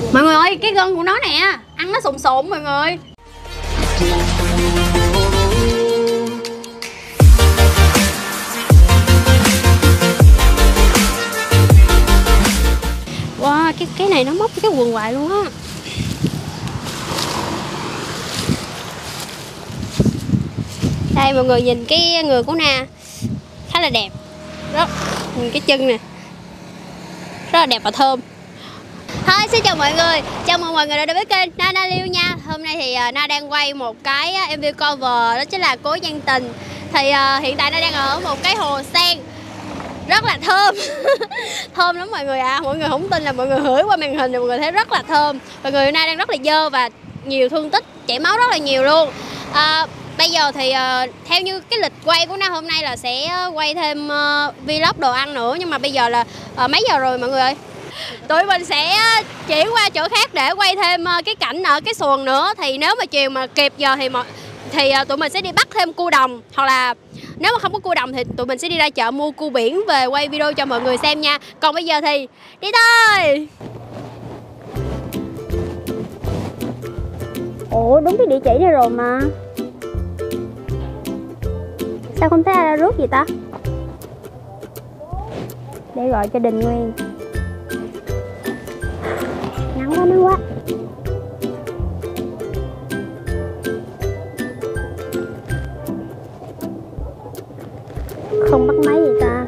Mọi người ơi, cái gân của nó nè, ăn nó sụn sụn mọi người. Wow, cái này nó móc cái quần hoài luôn á. Đây mọi người nhìn cái người của Na khá là đẹp. Đó, nhìn cái chân nè, rất là đẹp và thơm. Thôi xin chào mọi người, chào mừng mọi người đã đến với kênh Na Liêu nha. Hôm nay thì Na đang quay một cái MV cover, đó chính là Cố Nhân Tình. Thì hiện tại Na đang ở một cái hồ sen rất là thơm. Thơm lắm mọi người ạ. Mọi người không tin là mọi người hửi qua màn hình thì mọi người thấy rất là thơm. Mọi người Na đang rất là dơ và nhiều thương tích, chảy máu rất là nhiều luôn. Bây giờ thì theo như cái lịch quay của Na hôm nay là sẽ quay thêm vlog đồ ăn nữa. Nhưng mà bây giờ là mấy giờ rồi mọi người ơi? Tụi mình sẽ chuyển qua chỗ khác để quay thêm cái cảnh ở cái xuồng nữa. Thì nếu mà chiều mà kịp giờ thì tụi mình sẽ đi bắt thêm cua đồng. Hoặc là nếu mà không có cua đồng thì tụi mình sẽ đi ra chợ mua cua biển về quay video cho mọi người xem nha. Còn bây giờ thì đi thôi. Ủa đúng cái địa chỉ này rồi mà sao không thấy ai ra rước gì ta? Để gọi cho Đình Nguyên. Nắng quá, nắng quá. Không bắt máy gì ta.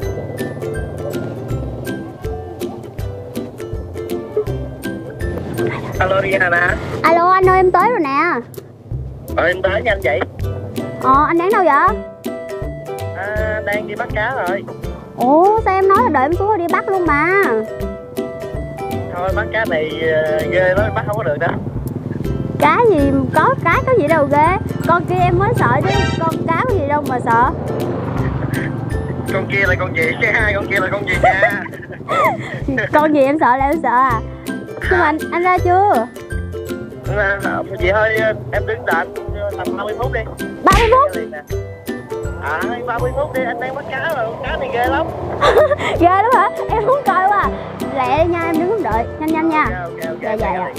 Alo Diana. Alo anh ơi, em tới rồi nè. Em tới nhanh vậy? Anh đang đâu vậy? Đang đi bắt cá rồi. Ủa sao em nói là đợi em xuống rồi đi bắt luôn mà. Thôi bắt cá này ghê lắm, bắt không có được đâu. Cá gì có gì đâu ghê. Con kia em mới sợ chứ con cá có gì đâu mà sợ. Con kia là con gì nha, con kia là con gì nha. Con gì em sợ là em sợ à. Nhưng mà anh ra chưa? Chị ơi em đứng đợi anh tầm 30 phút đi. 30 phút? 30 phút đi, anh đang bắt cá rồi, cá này ghê lắm. Ghê lắm hả? Em muốn coi quá. Lẹ đi nha, em đứng đợi, nhanh nha. Okay. Dạ.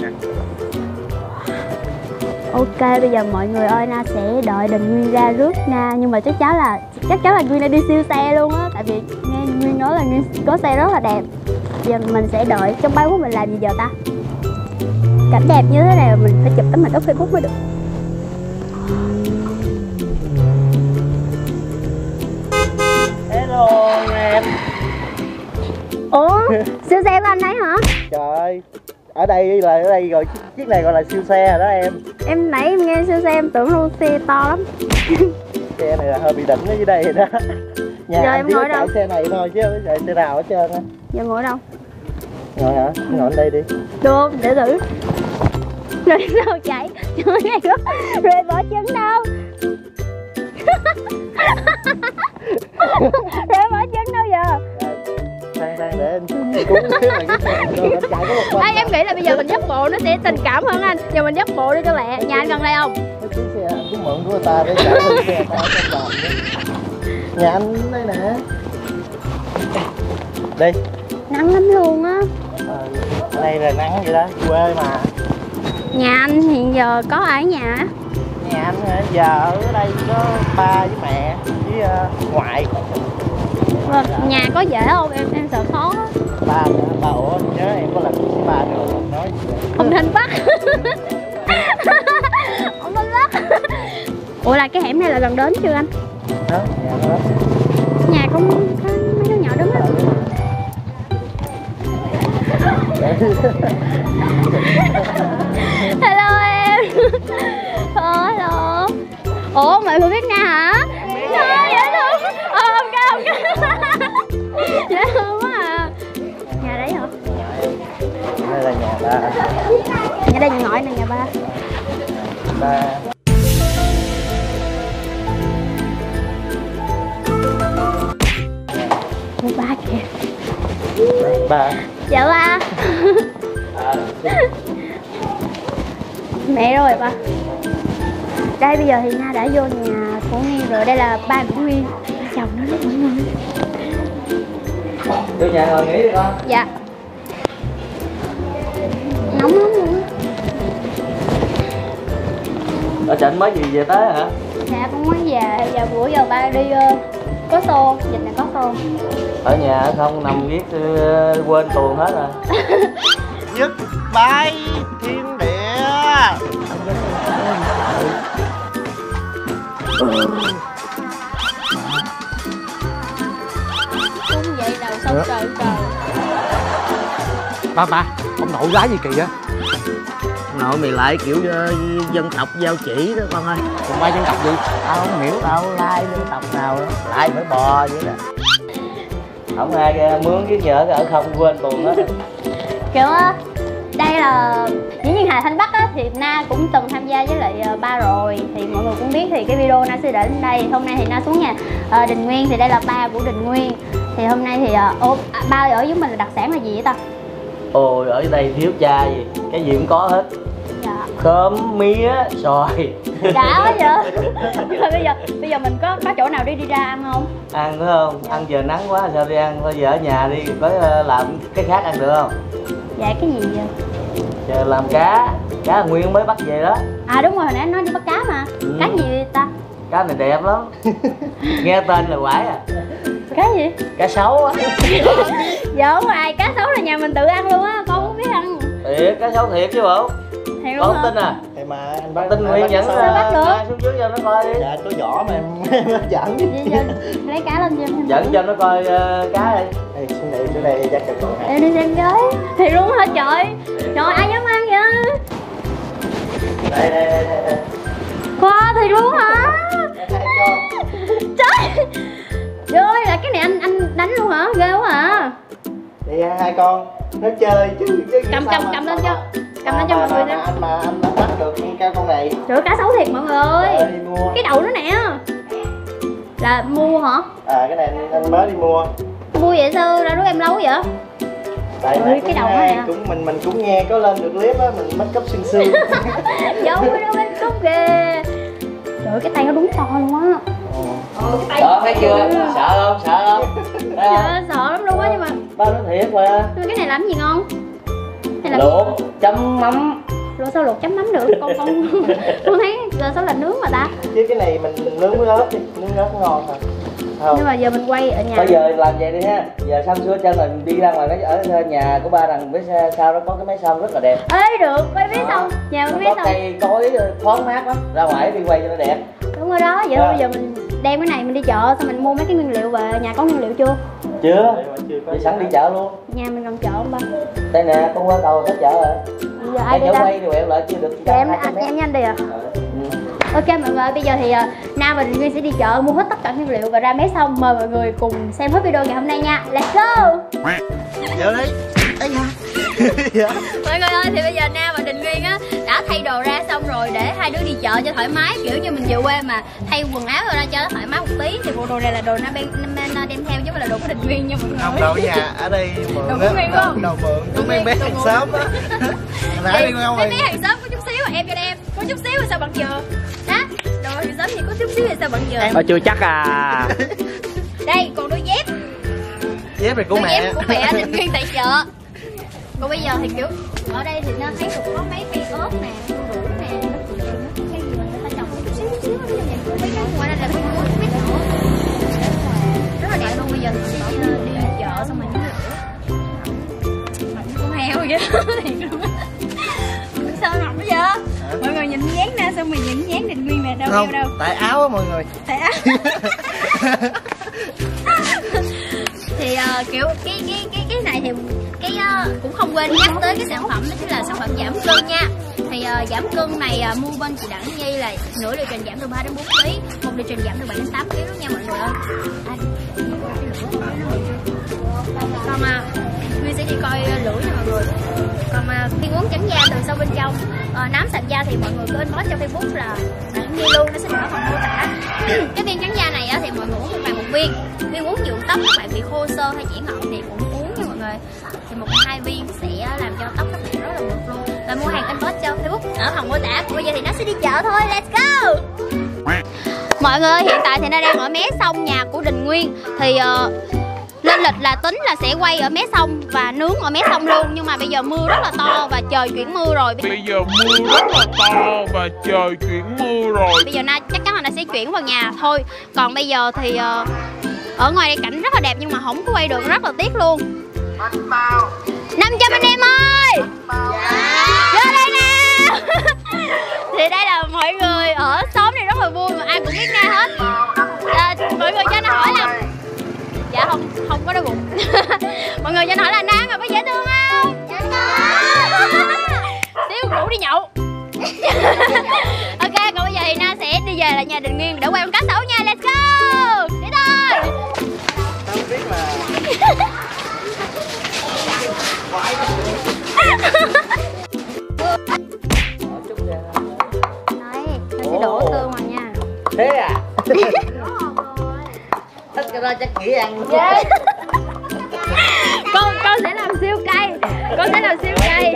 Ok, bây giờ mọi người ơi, Na sẽ đợi Đình Nguyên ra rước Na. Nhưng mà chắc chắn là Nguyên đã đi siêu xe luôn á. Tại vì nghe Nguyên nói là Nguyên có xe rất là đẹp. Giờ mình sẽ đợi, trong 3 phút mình làm gì giờ ta? Cảnh đẹp như thế này mình phải chụp tấm hình up Facebook mới được. Hello em. Ủa, siêu xe của anh ấy hả? Trời ơi, ở đây rồi, chiếc này gọi là siêu xe rồi đó em. Em nãy em nghe siêu xe em tưởng luôn xe to lắm. Xe này là hơi bị đỉnh ở dưới đây rồi đó. Nhà giờ anh em chỉ có ngồi đâu? chạy xe này thôi chứ không chạy xe nào hết trơn á. Giờ ngồi đâu? Ngồi hả? Ngồi đây đi. Được không? Để thử. Rồi sao chạy? Trời ơi, rồi bỏ chân đâu? Rồi bỏ chân đâu giờ? Đang để em cuốn xíu này cái xe rồi em chạy có một bên. Em nghĩ là bây giờ mình dắt bộ nó sẽ tình cảm hơn anh. Giờ mình dắt bộ đi cho lẹ. Nhà anh gần đây không? Cái chiếc xe anh cũng mượn của người ta để chạy lên xe người ta ở trong đoàn nữa. Nhà anh đây nè. Đi. Nắng lắm luôn á. Ở đây là nắng vậy đó, quê mà. Nhà anh hiện giờ có ai ở nhà á? Nhà anh giờ ở đây có ba với mẹ với ngoại. Nhà có dễ không? Em sợ khó. Ba ủa nhớ em có lần với ba rồi nói gì vậy? Ông Thanh Bắc. Ông Thanh Bắc. Ủa là cái hẻm này là gần đến chưa anh? Đó, nhà đó. Nhà có mấy đứa nhỏ đứng á. Hello em. Hello. Ủa mọi người biết Na hả? Thôi dễ thương. Không cao. Dễ thương quá à. Nhà đấy hả? Đây là nhà ba. Nhà đây nhà ngoại này, nhà ba. Ba. Nhà ba kìa. Ba. Dạ ba. Mẹ rồi ba. Đây bây giờ thì Na đã vô nhà của Nguyên rồi. Đây là ba của Nguyên. Chồng nó rất mọi người. Vô nhà ngồi nghỉ đi con. Dạ. Ở trển mới gì về tới hả? Dạ con mới về, giờ bữa giờ ba đi có xô, dịch này có xô. Ở nhà không nằm viết quên tuồng hết rồi. Dứt bay thiên địa. Cũng vậy đầu sông trời trời. Ba, ông nội gái gì kỳ vậy? Nội mày lại kiểu dân tộc giao chỉ đó con ơi. Còn ba dân tộc gì? Tao không hiểu tao lai dân tộc nào đó. Lại phải bò vậy nè. Không ai mướn với vợ ở không quên tuồng hết. Kiểu á, đây là diễn viên hài Thanh Bắc á, thì Na cũng từng tham gia với lại ba rồi. Thì mọi người cũng biết thì cái video Na sẽ đến đây. Hôm nay thì Na xuống nhà Đình Nguyên, thì đây là ba của Đình Nguyên. Thì hôm nay thì ba ở với mình là đặc sản là gì vậy ta? Ôi ở đây thiếu cha gì, cái gì cũng có hết. Dạ. Khóm, mía, xoài. Đã quá vậy. Nhưng mà bây giờ mình có chỗ nào đi ra ăn không? Ăn phải không? Ăn giờ nắng quá sao đi ăn, thôi giờ ở nhà đi, có làm cái khác ăn được không? Dạ cái gì vậy? Giờ làm cá Nguyên mới bắt về đó. À đúng rồi, hồi nãy anh nói đi bắt cá mà. Cá gì vậy ta? Cá này đẹp lắm. Nghe tên là quải à. Cá gì? Cá sấu á. Dạ không ai, cá sấu là nhà mình tự ăn luôn á, con không biết ăn. Thiệt, cá sấu thiệt chứ bộ. Thiệt Con luôn không hả? tin à? Thì mà anh bắt Tin Nguyên dẫn Sao bắt được? xuống dưới cho nó coi đi. Dạ có vỏ mà em dẫn. Vậy giờ lấy cá lên cho em. Dẫn cho nó coi cá đi. Ê, xuống đây chắc là còn Em đi xem với. Thì luôn hả trời? Trời ai dám ăn vậy? Đây. Khoa thì luôn hả? Trời. Trời ơi, là cái này anh đánh luôn hả? Ghê quá hả? Thì hai con nó chơi chứ Cầm lên cho. Cầm lên cho mọi người xem. Anh đã bắt được con này. Trời ơi, cá sấu thiệt mọi người ơi. Đi mua. Cái đầu nó nè. Là mua hả? À cái này anh mới đi mua. Mua vậy sao ra đứa em lâu vậy? Tại Ôi, cái đầu nó nè. Mình cũng nghe có lên được clip á, mình make up xương. Giống cái đó make up kìa. Trời ơi, cái tay nó đúng to luôn á. Đó thấy chưa? Sợ không? Dạ, sợ lắm luôn á, nhưng mà Ba nói thiệt mà. nhưng mà cái này làm gì ngon? Này làm Luộc chấm mắm. luộc sao luộc chấm mắm được? Con thấy là sao là nướng mà ta. Chứ cái này mình nướng với ớt đi, nướng ớt ngon hả? Nhưng mà giờ mình quay ở nhà. Bây giờ làm vậy đi ha. Giờ xong sửa chân mình đi ra ngoài cái ở nhà của ba đằng phía sau đó có cái máy xông rất là đẹp. Ê được, quay biết xong. Nhà quay biết Có xong. cây cối thoáng mát lắm. Ra ngoài đi quay cho nó đẹp. Đúng rồi đó, vậy bây giờ mình đem cái này mình đi chợ xong mình mua mấy cái nguyên liệu về. Nhà có nguyên liệu chưa? Chưa. Thì sẵn đi chợ luôn. Nhà mình gần chợ không ba? Đây nè, con qua cầu hết chợ rồi. Bây giờ ai đi chỗ ta? quay thì quẹo lại chưa được. Dạ, em nhanh đi à. Ok mọi người, bây giờ thì Nam và Nguyên sẽ đi chợ mua hết tất cả nguyên liệu và ra Mé Sông. Mời mọi người cùng xem hết video ngày hôm nay nha. Let's go. Vô đi. Mọi người ơi, thì bây giờ Nam và Đình Nguyên á đã thay đồ ra xong rồi để hai đứa đi chợ cho thoải mái, kiểu như mình về quê mà thay quần áo rồi ra cho nó thoải mái một tí. Thì bộ đồ này là đồ Nam đem theo chứ không phải là đồ của Đình Nguyên nha mọi người. Không đâu nhà ở đây mượn. Đồ của Nguyên không? Đồ mượn của mấy bé hàng xóm á. Nãy đi ngon mấy rồi. bé hàng xóm có chút xíu em cho em, có chút xíu rồi sao bằng vừa. Đó, đồ hàng xóm thì có chút xíu rồi sao bằng vừa. Chưa chắc à. Đây còn đôi dép. Dép này của Đôi mẹ. dép của mẹ Đình Nguyên tại chợ. Còn bây giờ thì kiểu ở đây thì nên thấy được có mấy cây ớt nè, đu đủ nè, cái gì mà người ta trồng chút xíu ở trong nhà, mấy cái ngoài đây là không có biết nữa. Rất là đẹp luôn. Bây giờ thì chị đi chợ xong rồi mặt con heo vậy thiệt luôn á. Sao mặt bây giờ? Mọi người nhìn dáng nè, xong rồi nhìn dáng Đình Nguyên nè, đâu Không, đâu. tại áo á mọi người. Tại áo. Thì kiểu cái này thì cũng không quên nhắc tới cái sản phẩm đó chính là sản phẩm giảm cân nha. Thì giảm cân này mua bên chị Đặng Nhi là nửa liệu trình giảm từ 3 đến 4 kg, một liệu trình giảm từ 7 đến 8 kg đó nha mọi người ơi. Còn Nguyên sẽ đi coi lưỡi nha mọi người. Còn viên uống trắng da từ sâu bên trong, nám sạch da thì mọi người cứ inbox cho Facebook là Đặng Nhi luôn, nó sẽ đỡ phần mô tả. Cái viên trắng da này thì mọi người uống một ngày một viên. Viên uống nhuộm tóc các bạn bị khô sơn hay chỉ ngọn thì cũng uống nha mọi người. Thì một ngày 2 viên sẽ làm cho tóc các bạn rất là mượt luôn. Và mua hàng inbox cho Facebook ở phần mô tả. Bây giờ thì nó sẽ đi chợ thôi, let's go. Mọi người ơi, hiện tại thì nó đang ở Mé Sông, nhà của Đình Nguyên. Thì lên lịch là tính là sẽ quay ở Mé Sông và nướng ở Mé Sông luôn. Nhưng mà bây giờ mưa rất là to và trời chuyển mưa rồi. Bây giờ mưa rất là to và trời chuyển mưa Bây giờ Na chắc chắn là Na sẽ chuyển vào nhà thôi. Còn bây giờ thì ở ngoài đây cảnh rất là đẹp nhưng mà không có quay được, rất là tiếc luôn. 500 anh em ơi, vô đây nào. Thì đây là mọi người ở xóm này rất là vui mà ai cũng biết Na hết. Mọi người cho Na hỏi là dạ không có đói bụng. Mọi người cho Na hỏi là Na có dễ thương không? Dạ có. Xíu rủ đi nhậu. Ok, còn bây giờ thì Na sẽ đi về lại nhà Đình Nguyên để quay con cá sấu nha. Let's go. Đi thôi. Không biết là Đấy, nó sẽ đổ tương vào nha. Thế à? Thích cái đó chắc nghĩ ăn. Yeah. Con sẽ làm siêu cay. Con sẽ làm siêu cay.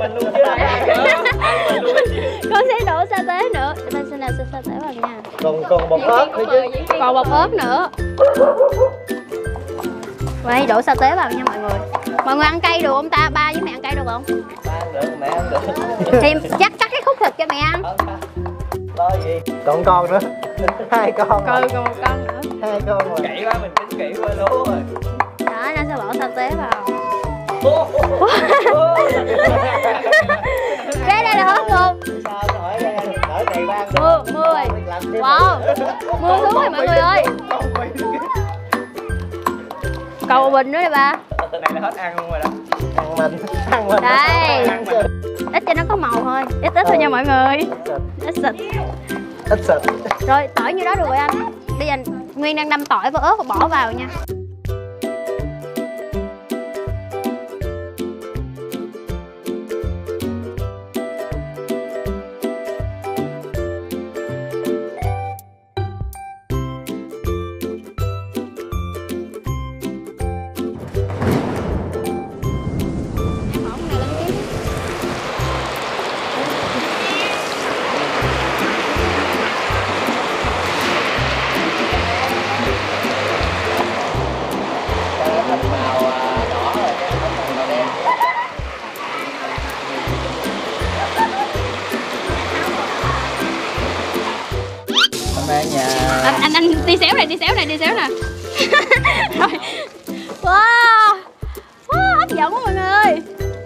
Con sẽ đổ sa tế nữa. Chúng ta sẽ làm sa tế vào nha. còn bột ớt nữa chứ. Còn bột ớt nữa. Vậy đổ sa tế vào nha mọi người. Mọi người ăn cay được không ta? Ba với mẹ ăn cay được không? Ba ăn được, mẹ ăn được. Thì chắc cái khúc thịt cho mẹ ăn. Lo gì? Còn con nữa. 2 con. Còn một con nữa. 2 con rồi. Kỹ quá, mình tính kỹ quá lố rồi. Đó, nó sẽ bỏ sa tế vào. Cái đây là hết luôn. Sao hỏi đỡ này ba. Mưa rồi. Wow. Mưa xuống rồi mọi người ơi. Còn một bình nữa đây ba. Từ này là hết ăn luôn rồi đó. Ăn mình. Đây. Ít cho nó có màu thôi. Ít thôi nha mọi người. Ít xịt. Ít xịt. Rồi tỏi như đó được rồi anh. Bây giờ Nguyên đang đâm tỏi và ớt và bỏ vào nha. Anh đi xéo này nè. Rồi. Wow, hấp dẫn quá mọi người.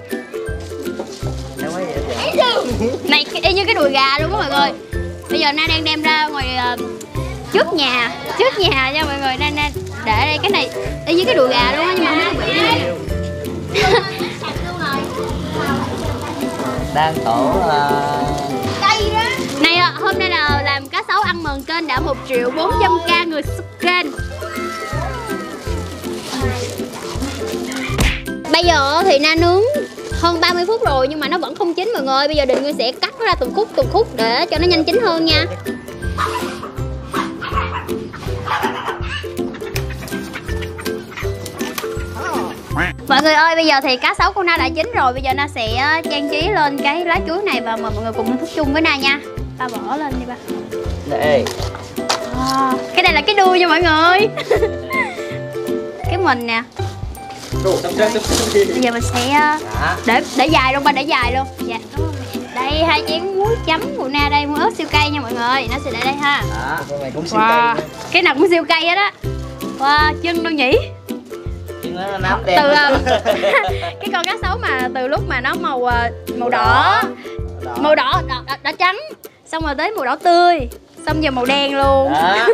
Này y như cái đùi gà luôn á mọi người. Bây giờ Na đang đem ra ngoài trước nhà nha mọi người. Na để đây cái này y như cái đùi gà luôn á nhưng mà không có bị nè. Đang tổ Này hôm nay là làm cá sấu ăn mừng kênh đã 1.400.000 người sub kênh. Bây giờ thì Na nướng hơn 30 phút rồi nhưng mà nó vẫn không chín mọi người. Bây giờ Đình Nguyên sẽ cắt nó ra từng khúc để cho nó nhanh chín hơn nha. Mọi người ơi, bây giờ thì cá sấu của Na đã chín rồi. Bây giờ Na sẽ trang trí lên cái lá chuối này và mời mọi người cùng thúc chung với Na nha. Ba bỏ lên đi ba. đây. Cái này là cái đuôi nha mọi người. Cái mình nè. Bây giờ mình sẽ để dài luôn ba, để dài luôn. Dạ, cảm ơn mẹ. Đây 2 chén muối chấm của Na đây, muối ớt siêu cay nha mọi người. Nó sẽ để đây ha. Con này cũng siêu cay. Cái nào cũng siêu cay hết á. Wow, chân đâu nhỉ? Từ cái con cá sấu mà từ lúc mà nó màu đỏ trắng, xong rồi tới màu đỏ tươi, xong giờ màu đen luôn.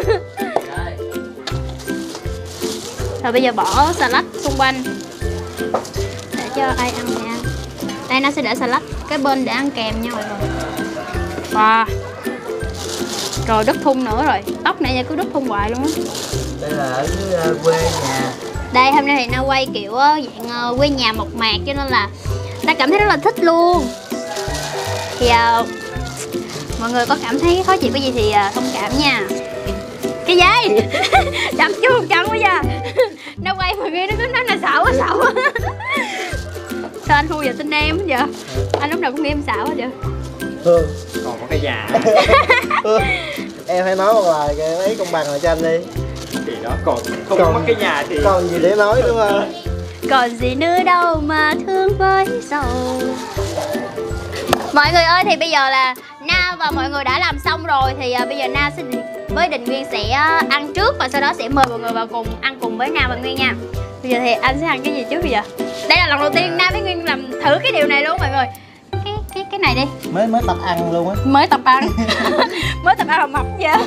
Rồi bây giờ bỏ xà lách xung quanh để cho ai ăn thì ăn. Đây nó sẽ để xà lách cái bên để ăn kèm nha mọi người. Wow. Rồi đất thun nữa rồi, tóc này giờ cứ đất thun hoài luôn á. Đây là ở quê nhà. Đây hôm nay thì Na quay kiểu dạng quê nhà mộc mạc cho nên là ta cảm thấy rất là thích luôn. Thì mọi người có cảm thấy khó chịu cái gì thì thông cảm nha. Cái gì? Chậm chứ không chậm bây giờ. Na quay mọi người nó cứ nói là xạo quá. Sao anh không bao giờ tin em hết giờ? Anh lúc nào cũng nghĩ em xạo hết vậy. Hương, Còn có cái già. em hãy nói một lời cái mấy công bằng lại cho anh đi. Thì đó còn không có cái nhà thì còn gì để nói đúng không? Còn gì nữa đâu mà thương với sầu. Mọi người ơi, thì bây giờ là Na và mọi người đã làm xong rồi. Thì bây giờ Na với Đình Nguyên sẽ ăn trước, và sau đó sẽ mời mọi người vào cùng ăn cùng với Na và Nguyên nha. Bây giờ thì anh sẽ ăn cái gì trước bây giờ? Đây là lần đầu tiên Na với Nguyên làm thử cái điều này luôn mọi người. Cái này đi. Mới tập ăn luôn á. Mới tập ăn. Mới tập ăn là mập vậy.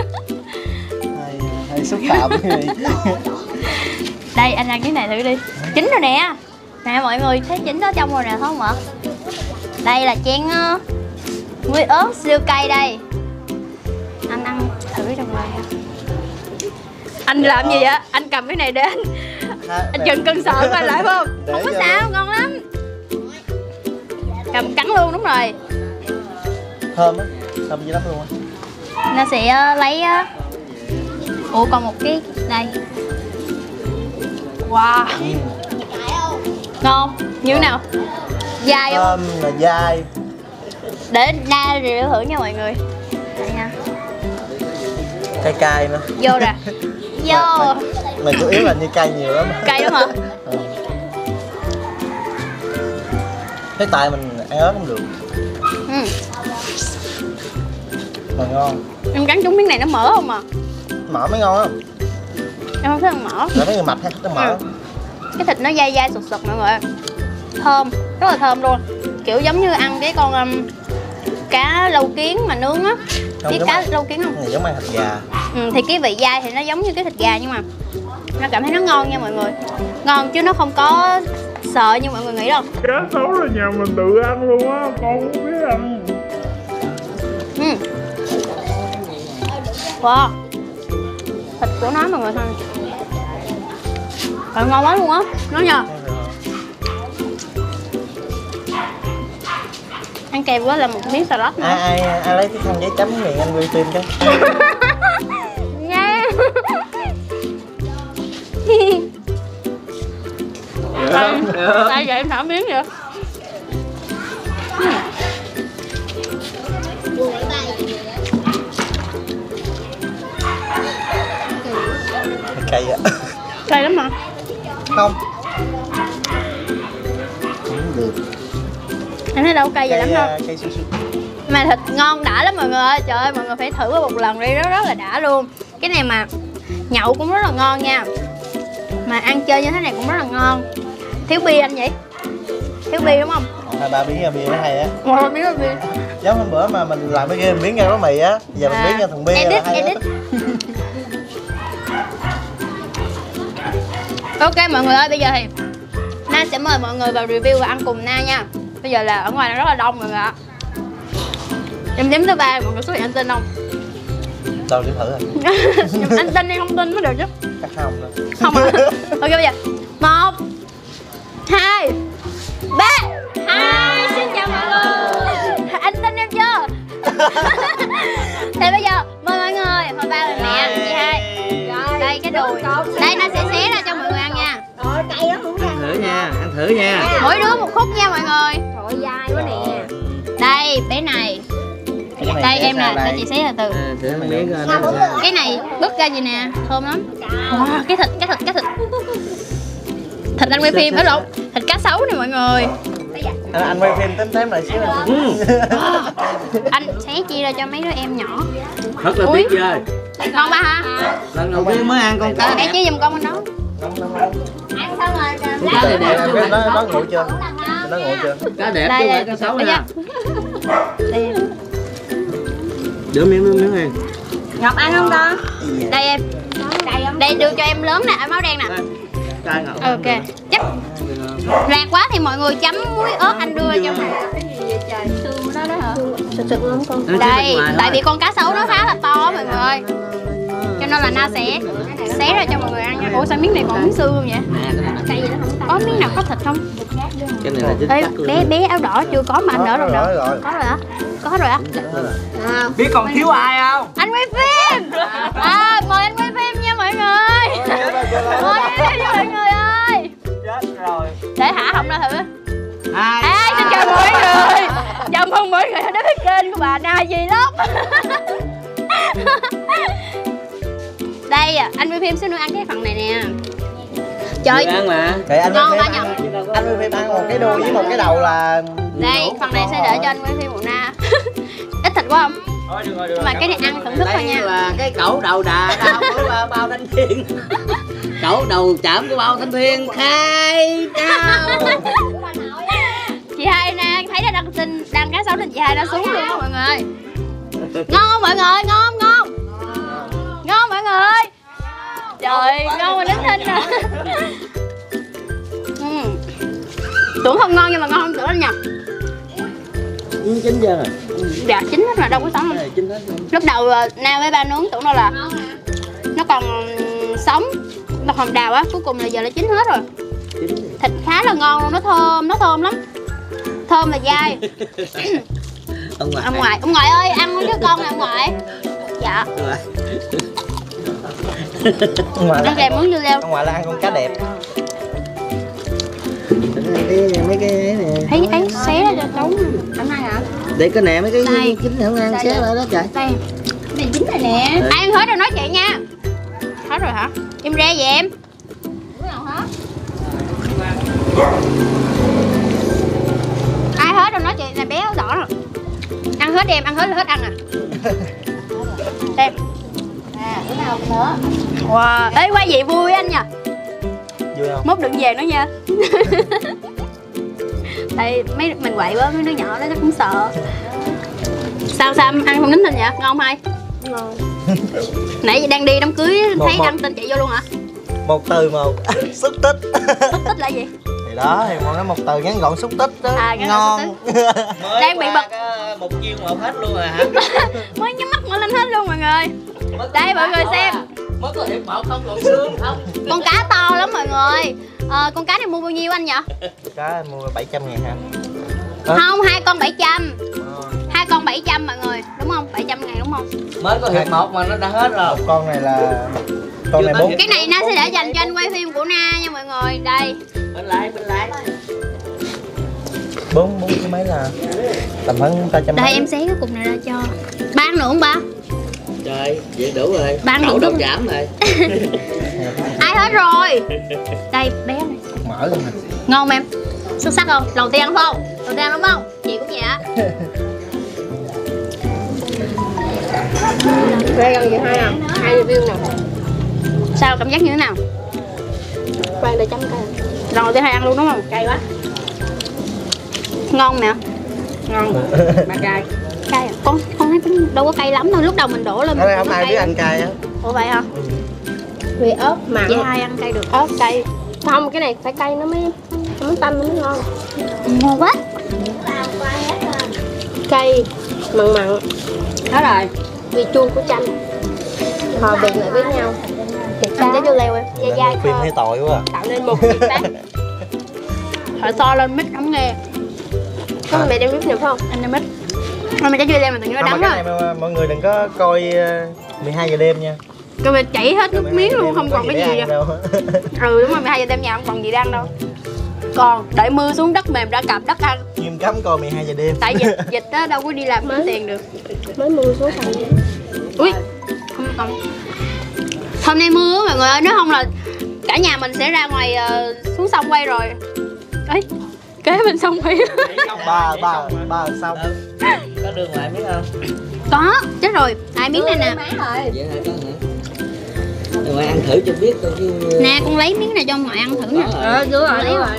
Hay xúc phạm cái gì. Đây anh ăn cái này thử đi. Chín rồi nè. Nè mọi người thấy chín đó trong rồi nè, thấy không ạ? Đây là chén muối ớt siêu cay đây. Anh ăn thử trong ngoài. Anh làm gì vậy? Anh cầm cái này để anh chừng cân sợ coi lại phải không? Không có sao, ngon lắm. Cầm cắn luôn, đúng rồi. Thơm á, thơm dữ lắm luôn á. Nó sẽ lấy ủa còn một cái đây. Wow. Ngon, như thế nào? Dai không? Thơm là dai. Để Na review thử nha mọi người. Đây nha. Cay cay nữa. Vô nè. Vô. Mà chủ yếu là như cay nhiều lắm. Cay lắm hả? Cái tại mình ăn ớt không được. Mà ngon. Em cắn trúng miếng này nó mỡ không à? Mỡ mới ngon á. Em không thích ăn mỡ. Là mấy người mập hay thích ăn mỡ. Cái thịt nó dai dai sụt sụt mọi người. Thơm, rất là thơm luôn. Kiểu giống như ăn cái con cá lâu kiến mà nướng á. Biết cá lâu kiến không? Này giống ăn thịt gà. Thì cái vị dai thì nó giống như cái thịt gà, nhưng mà nó cảm thấy nó ngon nha mọi người. Ngon chứ nó không có sợ như mọi người nghĩ đâu. Cá sấu là nhà mình tự ăn luôn á, con không biết ăn. Wow. Thịt của nó mọi người thôi. Rồi ngon quá luôn á, nó nhờ. Ăn kèm quá là một miếng salad nữa. Ai lấy cái khăn giấy chấm miệng anh quay phim chứ. Nha. Tại vậy em thả miếng vậy? Cay á. Cay lắm mà. Không. Cũng được. Em thấy đâu cay vậy lắm đâu. Cay su su. Mà thịt ngon đã lắm mọi người ơi. Trời ơi, mọi người phải thử một lần đi, rất là đã luôn. Cái này mà nhậu cũng rất là ngon nha. Mà ăn chơi như thế này cũng rất là ngon. Thiếu bia anh vậy? Thiếu bia đúng không? 2-3 miếng bia nó hay á. Một miếng bia. Giống hôm bữa mà mình làm cái miếng ra bánh mì á, giờ mình miếng ra thùng bia edit, là hay edit. Ok mọi người ơi, bây giờ thì Na sẽ mời mọi người vào review và ăn cùng Na nha. Bây giờ là ở ngoài nó rất là đông mọi người ạ. Em đếm tới 3 mọi người xuất hiện anh tin không? Đâu đi thử rồi. Anh tin hay không tin mới được chứ. Chắc không đâu. Không à? Ok bây giờ 1 2 3. Hi, xin chào mọi người. Anh tin em chưa? Thì bây giờ mời mọi người, mời ba người mẹ chị hai. Đây cái đùi. Đây nó sẽ xé ra cho mọi người ăn nha. Rồi cay lắm không Ăn thử nha, ăn thử nha. Mỗi đứa một khúc nha mọi người. Trời dai quá nè. Đây bé này. Đây em nè, để chị xé từ từ. Thử một miếng coi. Cái này bứt ra gì nè, thơm lắm. Wow, cái thịt. Thịt anh quay phim ở lộn, thịt cá sấu nè mọi người. Anh quay phim tém lại xíu. Anh xé chia ra cho mấy đứa em nhỏ. Rất là tuyệt vời. Ngon ba hả? Lần đầu tiên mới ăn con cá Để đẹp. chia giùm con bên đó. Ăn xong rồi. Con cá này đẹp chứ không phải. Nó nguội chưa? Nó nguội chưa? Cá đẹp chứ không phải cá sấu nha. Đây. Đưa miếng này. Ngọc ăn không con? Đây em. Đây đưa cho em lớn nè, ở máu đen nè. Cay ngọt. Ok. Chắc rạc quá thì mọi người chấm muối ớt anh đưa cho mình. Xương đó đó hả? Sụt lắm con. Đây, tại vì con cá sấu nó khá là to mọi người ơi. Cho nên là Na sẽ xé ra cho mọi người ăn nha. Ủa sao miếng này còn miếng xương không vậy? Cay vậy đó không? Có miếng nào có thịt không? Cái này là chính Ê, chắc luôn. bé áo đỏ chưa có mà anh đỡ rồi nè. Có rồi hả? Có rồi hả? Biết còn thiếu ai không? Anh quay phim. Mời anh quay phim nha mọi người. Mời anh quay phim nha mọi người ơi. Chết rồi. Để Hạ Hồng ra thử. Hai. Xin chào mọi người. Chào mừng mọi người đến với kênh của bà Na Vlog. Đây anh quay phim sẽ nuôi ăn cái phần này nè. Trời ăn mà. Thì anh ngon quá quay phim nhở. anh quay phim ăn một cái đuôi với một cái đầu là Đây, phần này sẽ để cho anh quay phim của Na. Ít thịt quá không? Thôi được rồi, Mà cái này ăn thưởng thức thôi nha. Là cái cẩu đầu đà đau của bao Thanh Thiên. Cẩu đầu chạm của bao Thanh Thiên khai trao. Chị Hai nè, thấy nó đăng cá sấu nên chị Hai đã xuống luôn mọi người. Ngon không mọi người? Ngon không? Ngon mọi người. Trời, ngon mà nín thinh nè. Tưởng không ngon nhưng mà ngon không tưởng anh nhỉ? Chín chưa rồi? Dạ chín hết rồi, đâu có sống đâu. Chín hết rồi. Lúc đầu Na với ba nướng tưởng đâu là nó còn sống, nó hồng đào á, cuối cùng là giờ nó chín hết rồi. Thịt khá là ngon luôn, nó thơm lắm, thơm và dai. Ông ngoại ơi, ăn luôn chứ con nè ông ngoại. Dạ. Ông ngoại Ăn kèm mướn dưa leo. ông ngoại là ăn con cá đẹp. Mấy cái này. Thấy xé ra cho cháu. Ăn này hả? Để cái nè mấy cái Đây. chín không ăn xé lại đó trời. Đây. Cái này chín rồi nè. Ai ăn hết rồi nói chị nha. Hết rồi hả? Em ra vậy em. Ai hết rồi nói chị này béo rõ rồi. Ăn hết đi em, ăn hết là hết ăn à. Xem. Bữa nào nữa. Wow, ê quay vậy vui anh nha. Vui không? Mốt đừng về nữa nha. Đây mấy mình quậy quá, mấy đứa nhỏ đó chắc cũng sợ. Sao ăn không nín thinh vậy? Ngon hay? Ngon. Nãy giờ đang đi đám cưới thấy ăn tin chạy vô luôn hả? Một từ một. Xúc tích. Xúc tích là gì? Thì đó thì mọi nói một từ ngắn gọn xúc tích đó. Ngon. Đang bị bật một chiêu một hết luôn rồi hả? mới nhắm mắt mở lên hết luôn mọi người. Đây mọi người xem. Mới có hiệp một không còn xương không? Con cá to lắm mọi người. Con cá này mua bao nhiêu anh nhỉ? Cá mua 700.000 hả? Không, 2 con 700. 2 con 700 mọi người, đúng không? 700.000 đúng không? Mới có hiệp một mà nó đã hết rồi. Một con này là con này 4. Cái này Na sẽ để dành cho anh quay phim của Na nha mọi người. Đây. Bên lái. 4 cái mấy là tầm khoảng 300. Đây em xé cái cục này ra cho. Ba ăn nữa không ba? Trời, vậy đủ rồi. Ba ăn Cẩu đủ đầu rồi. giảm rồi. Ai hết rồi? Đây bé này. Mở luôn nè. Ngon em. Xuất sắc không? Đầu tiên ăn không? Đầu tiên ăn đúng không? Chị cũng vậy á. Về gần vậy hai à? Hai review nào? Sao cảm giác như thế nào? Khoan để chấm cay. Lần đầu tiên hay ăn luôn đúng không? Cay quá. Ngon nè. Ngon. Ba cay. Cay à? Con thấy cũng đâu có cay lắm đâu. Lúc đầu mình đổ lên. Ở đây không nó ai cay biết lắm. ăn cay á. Ủa vậy hả? Vì ớt mặn. Chị Hai ăn cay được. Ớt cay. Không, cái này phải cay nó mới tanh nó mới ngon. Ngon quá. Cay mặn. Đó rồi. Vị chua của chanh hòa quyện lại với nhau. Thịt cá Ăn cho vô leo em. Dai Phim thấy tội quá. tạo nên một vị tác. Hỏi to lên mic không nghe. Có mẹ đem clip nữa phải không? Anh đem mic. Mà mình cho vô leo mà tự nhiên nó Không, đắng mà rồi. cái này mà mọi người đừng có coi 12 giờ đêm nha. Rồi mình chảy hết nước miếng luôn, không còn cái gì vậy. Ừ đúng rồi, 12 giờ đêm nhà không còn gì để ăn đâu. Còn đợi mưa xuống đất mềm ra cặp đất ăn. Nghiêm cấm coi 12 giờ đêm. Tại dịch đó đâu có đi làm kiếm tiền được. Mới mưa xuống thành. Ui không. Hôm nay mưa mọi người ơi, nếu không là cả nhà mình sẽ ra ngoài xuống sông quay rồi. Ấy kế bên sông quay. Ba xong. Có đường lại biết không? Có chết rồi, ai miếng này nè. Vậy hả con hả? Rồi ăn thử cho biết coi chứ. Nè con lấy miếng này cho ngoại ăn thử nè. Đúng rồi, Lấy đúng rồi. rồi.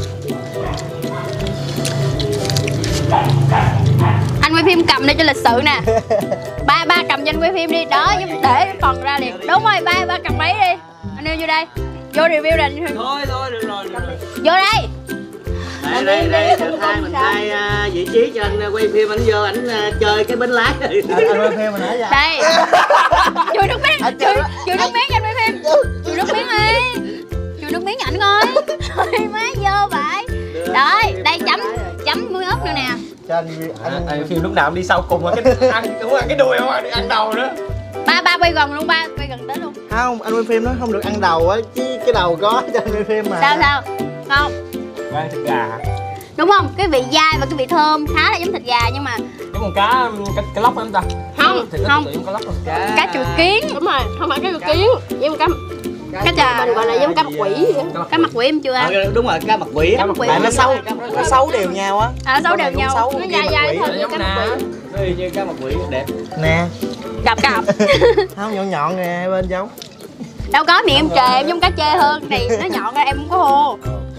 Anh quay phim cầm đây cho lịch sự nè. Ba cầm cho anh quay phim đi. Đó giúp để phần ra liền. Đúng rồi, ba cầm máy đi. Anh yêu vô đây. Vô review đây. Thôi được rồi. Vô đây. Đây mình thay vị trí cho anh quay phim, anh vô ảnh chơi cái bánh lái. Anh quay phim mà nãy giờ. Đây. Chùi nước miếng. Chùi nước miếng cho anh quay phim. Chùi nước miếng đi. Chùi nước miếng cho ảnh coi. Thôi má vô vậy. Rồi, đây chấm muối ớt nữa nè. Cho anh phim lúc nào cũng đi sau cùng mà cái ăn cũng ăn cái đuôi không được ăn đầu nữa. Ba quay gần luôn, ba quay gần tới luôn. Không, anh quay phim nó không được ăn đầu á, chứ cái đầu có cho anh quay phim mà. Sao không Ăn thịt gà. đúng không, cái vị dai và cái vị thơm khá là giống thịt gà nhưng mà Cái con cá lóc không ta? không Cá lóc không? cá chùi kiến. Đúng rồi, không phải cái cục kiến. Với một cái Cá trà mình gọi là giống cá mặt quỷ vậy. cá mặt quỷ em chưa ăn. Đúng rồi, cá mặt quỷ. Tại nó xấu đều nhau á. Xấu đều nhau. Nó dai dai thôi như cá mặt quỷ. Nó y như cá mặt quỷ đẹp. Nè. Cặp Không, nhọn nhọn nè, hai bên giống. đâu có miệng em trề em giống cá chê hơn này nó nhọn ra em không có hô.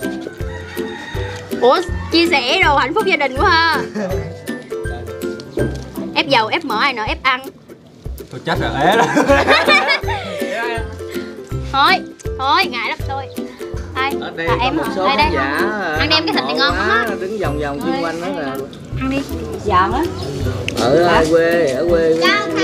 Ủa chia sẻ đồ hạnh phúc gia đình quá ha. Ép dầu ép mỡ ai nọ ép ăn. Tôi chết rồi, ế rồi. Thôi ngại lắm thôi. Đây em đây đây ăn đem cái thịt này ngon lắm á. Đứng vòng vòng xung quanh đó nè. Ăn đi. Giòn á. Ở quê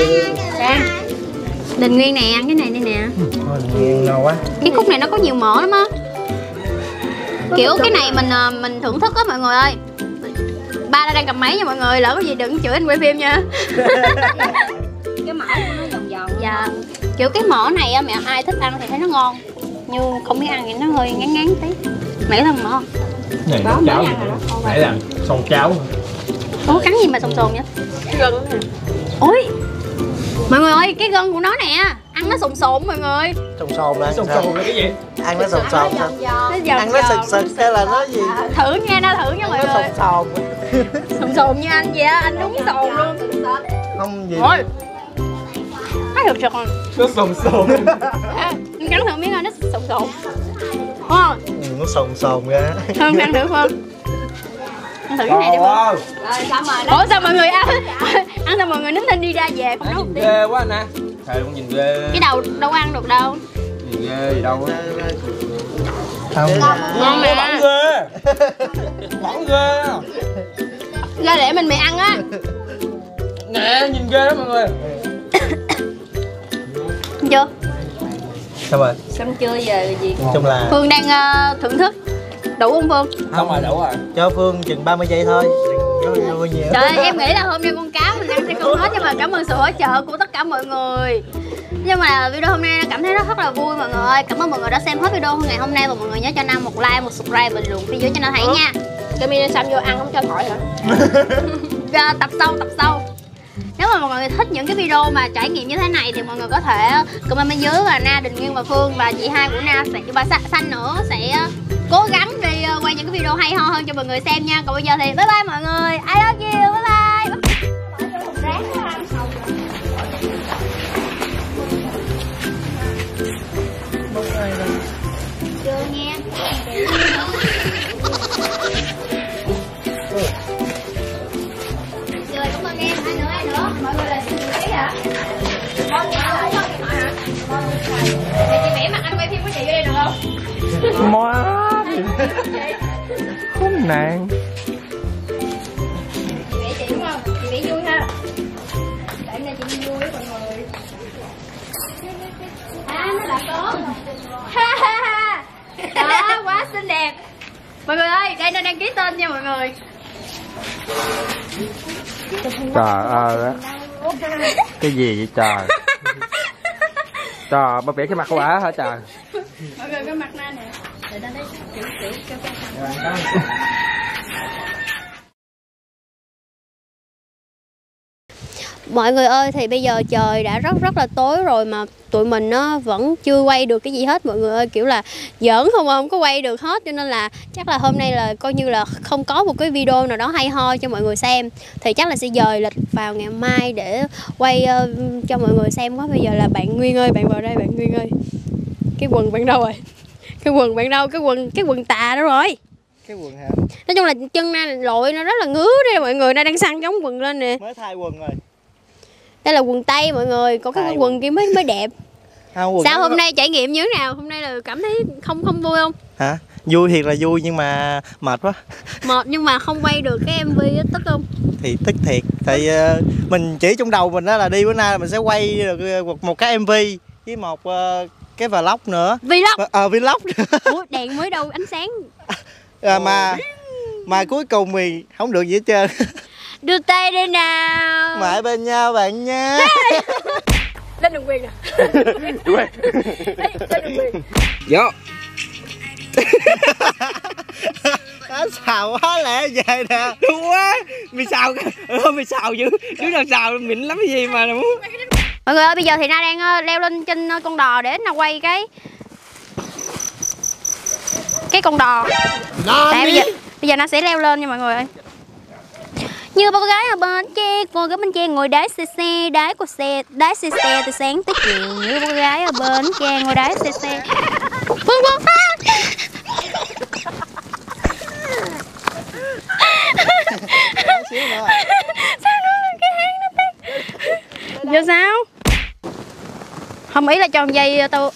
Đình Nguyên nè ăn cái này đây nè. Nghiền ngon quá. Cái khúc này nó có nhiều mỡ lắm á. Kiểu cái này mình thưởng thức á mọi người ơi. Ba đang cầm máy nha mọi người, lỡ có gì đừng chửi anh quay phim nha. Cái mỡ của nó giòn giòn. Dạ. Kiểu cái mỡ này á mẹ ai thích ăn thì thấy nó ngon. Như không biết ăn thì nó hơi ngán ngán tí. Mẹ thân mỡ không? Này có cháo gì nữa. Nãy là xông cháo. Có cắn gì mà sồn sồn vậy? Gân nè. Ôi mọi người ơi, cái gân của nó nè, ăn nó sồn sồn mọi người. Sồn là Sồn sồn là cái gì? ăn nó sồn sao? Nó giòn Ăn nó sực sực hay là nó gì? Thử nha, nó thử nha mọi người. Sồn. Sồn sồn như anh vậy á, anh đúng sồn luôn. Không gì. Ôi nó thực sự còn Nó sồn sồn. anh cắn thử miếng coi nó sồn sồn. Đúng không? Nó sồn ra. Không ăn thử không? Ăn thử cái này đi không? Rồi xong rồi. Ủa sao mọi người ăn? Ăn sao mọi người nín thinh đi ra về không nấu Nhìn ghê quá nè. Thầy cũng nhìn ghê. cái đầu đâu ăn được đâu. Nhìn ghê gì đâu á. Không. Ngon nè. Bỏng ghê. Bỏng ghê. Ra để mình mày ăn á. Nè, nhìn ghê đó mọi người. Chưa? Xong rồi. Xong chưa giờ gì? Chung là Phương đang thưởng thức. Đủ không Phương? Xong rồi, đủ rồi. cho Phương chừng 30 giây thôi. Đừng vô nhiều. Trời ơi, em nghĩ là hôm nay con cá mình ăn sẽ không hết, nhưng mà cảm ơn sự hỗ trợ của tất cả mọi người. Nhưng mà video hôm nay cảm thấy rất là vui mọi người ơi. Cảm ơn mọi người đã xem hết video ngày hôm nay, và mọi người nhớ cho Nam một like, một subscribe, bình luận video cho Nam thấy nha. Cái mình xong vô ăn không cho thổi hả? Tập sau. Nếu mà mọi người thích những cái video mà trải nghiệm như thế này thì mọi người có thể comment bên dưới, và Na, Đình Nguyên và Phương và chị hai của Na sẽ bà Xanh nữa sẽ cố gắng đi quay những cái video hay ho hơn cho mọi người xem nha. Còn bây giờ thì bye bye mọi người, I love you, bye bye. Chưa nha. Rồi cảm ơn em, ai nữa mọi người là chị hả? Con nhà lại cho chị hỏi hả? Thì chị vẽ mặt anh quay phim của chị vô đây được không? Má. Khốn nạn. Chị vẽ chị đúng không? Chị vẽ vui ha. Tại hôm nay chị vui với mọi người. Nó là con. Ha ha ha. Đó, quá xinh đẹp. Mọi người ơi, đây nó đăng ký tên nha mọi người. Trời ơi. Cái gì vậy trời? Trời, bà vẽ cái mặt của bà hả trời? Mọi người cái mặt Na nè. Để nó lấy kiểu Mọi người ơi, thì bây giờ trời đã rất là tối rồi mà tụi mình nó vẫn chưa quay được cái gì hết mọi người ơi. Kiểu là giỡn không có quay được hết, cho nên là chắc là hôm nay là coi như là không có một cái video nào đó hay ho cho mọi người xem. Thì chắc là sẽ dời lịch vào ngày mai để quay cho mọi người xem quá. Bây giờ là bạn Nguyên ơi, bạn vào đây bạn Nguyên ơi. Cái quần bạn đâu rồi? Cái quần bạn đâu? Cái quần tà đó rồi. Cái quần hả? Nói chung là chân Na lội nó rất là ngứa đây mọi người, Na đang săn chống quần lên nè. Mới thay quần rồi. Đây là quần tây mọi người, còn cái quần kia mới đẹp. Sao hôm nay trải nghiệm như thế nào? Hôm nay là cảm thấy không vui không? Hả? Vui thiệt là vui nhưng mà mệt quá. Mệt nhưng mà không quay được cái MV á, tức không? Thì tức thiệt. Tại mình chỉ trong đầu mình đó là đi bữa nay là mình sẽ quay được một cái MV với một cái vlog nữa. Vlog? Vlog. Ủa đèn mới đâu ánh sáng. Mà cuối cùng thì không được gì hết trơn. Đưa tay đây nào. Mãi bên nhau bạn nha. Lên đường quyền nè. Lên đường quyền. Vô. Nó xào quá lẹ vậy nè. Đúng quá. Mày xào mày xào dữ. Đứa nào xào mịn lắm cái gì mà muốn. Mọi người ơi, bây giờ thì Na đang leo lên trên con đò để Na quay cái cái con đò. Tại bây giờ nó sẽ leo lên nha mọi người ơi. Như cô gái ở bên kia, cô gái bên kia ngồi đái xe, đái của xe, đái xe từ sáng tới chiều. Như cô gái ở bên kia ngồi đái xe. Phương Phương. Sao nó cái hang nó tét? Giờ sao? Không, ý là tròn dây tao.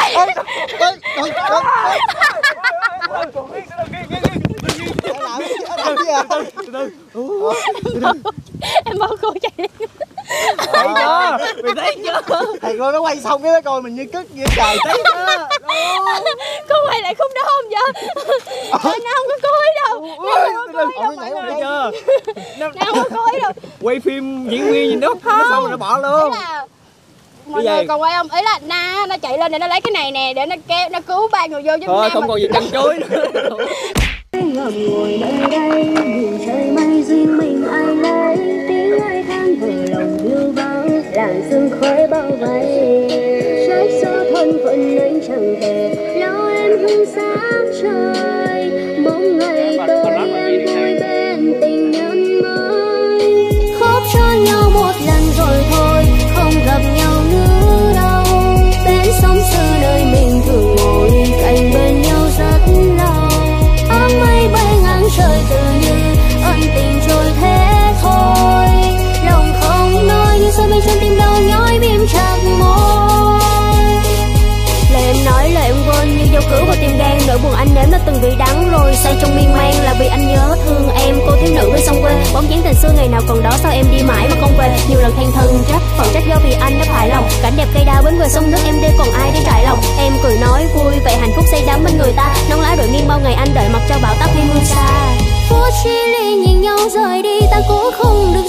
Em bảo cô chạy. Thấy chưa? Mày thấy chưa? Thầy cô nó quay xong cái nó coi mình như cất vậy trời, thấy chưa? Cô quay lại khúc đó không vậy? Nó không có cố ý đâu. Nó nhảy một cái. Nó không có cố ý đâu. Quay phim diễn viên gì đó, nó xong rồi nó bỏ luôn. Mọi người còn quay không? Ý là nó chạy lên để nó lấy cái này nè, để nó cứu ba người vô chứ. Thôi không còn gì chăn chối nữa. Ngầm ngồi nơi đây nhìn trời mây riêng mình ai lấy tiếng ai than thở lòng yêu bao làn sương khói bao vây trái gió thân phận anh chẳng thể lo em hương sáng trời bóng ngày tới em vui bên tình nhân mới khóc cho nhau một lần rồi thôi không gặp nhau nữa đâu bên sông xưa nơi mình thường ngồi cạnh bên nhau rất lâu áng mây bay ngang trời tự như ân tình trôi thế thôi lòng không nói như soi mây trên tim đau nhói mím chặt môi lời em nói lời em quên như dao cứa vào tim gan nỗi buồn anh nếm nó từng vị đắng rồi say trong miên man là vì anh nhớ thương em cô thiếu nữ bên sông quê bóng dáng tình xưa ngày nào còn đó sao em đi mãi mà không về nhiều lần than thân trách phần trách do vì anh đã phải lòng cảnh đẹp cây đa bến về sông nước em đi còn ai để trải lòng em cười nói vui vậy hạnh phúc say đắm bên người ta nón lá đội nghiêng bao ngày anh đợi mặc cho bão táp hay mưa xa phút chia ly nhìn nhau rời đi ta cũng không được